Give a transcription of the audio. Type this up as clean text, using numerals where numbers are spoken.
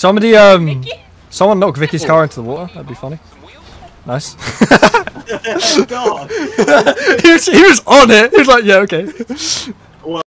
Somebody, someone knock Vicky's car into the water. That'd be funny. Nice. God. he was on it. He was like, yeah, okay.